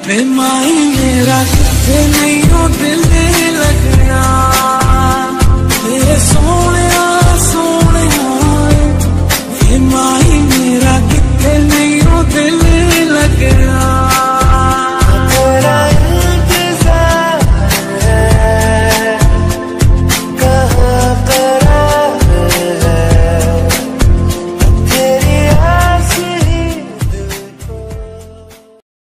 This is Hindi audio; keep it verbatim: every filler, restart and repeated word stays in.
वे माई मेरा किथे नहीं हो दिल लगना।